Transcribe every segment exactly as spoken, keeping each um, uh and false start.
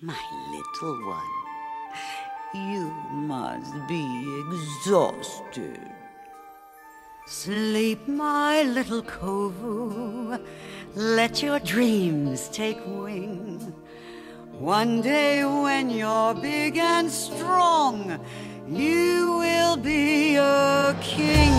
My little one, you must be exhausted. Sleep, my little Kovu. Let your dreams take wing. One day when you're big and strong, you will be a king.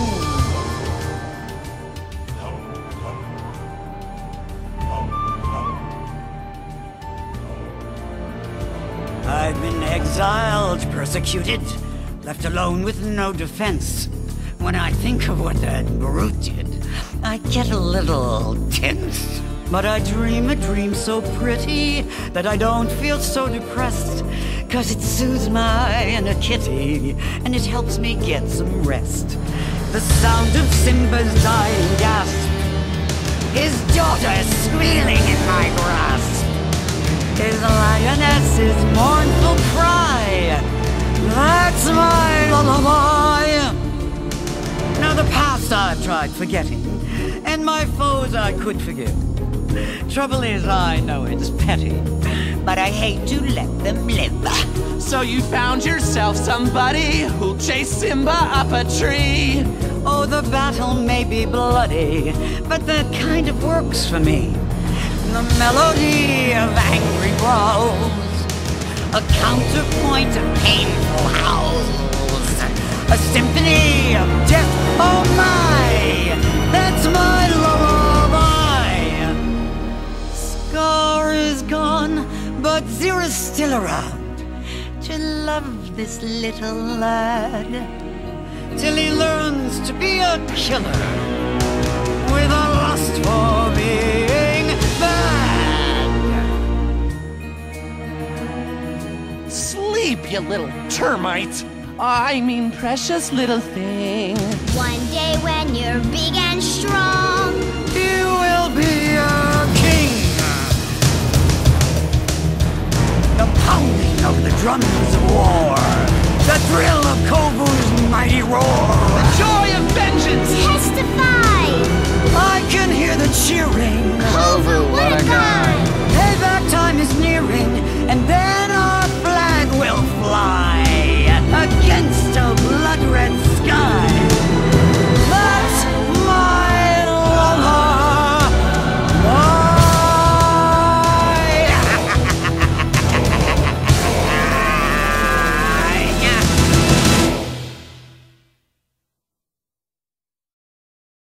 I've been exiled, persecuted, left alone with no defense. When I think of what that brute did, I get a little tense. But I dream a dream so pretty that I don't feel so depressed, 'cause it soothes my inner kitty and it helps me get some rest. The sound of Simba's dying gasp, his daughter squealing in my grasp, his lioness's mournful cry, that's my lullaby. Now the past I've tried forgetting, and my foes I could forgive. Trouble is, I know it's petty, but I hate to let them live. So you found yourself somebody who'll chase Simba up a tree. Oh, the battle may be bloody, but that kind of works for me. The melody of angry growls, a counterpoint of painful howls, a symphony of death, oh my, that's my lullaby. Scar is gone, but Zira's still around to love this little lad, till he learns to be a killer with a lust for being bad. Sleep, you little termite. I mean precious little thing. One day when you're big and strong, You will be a king. The pounding of the drums of war, the thrill of Kovu's mighty roar. The joy of vengeance. testify. I can hear the cheering. Who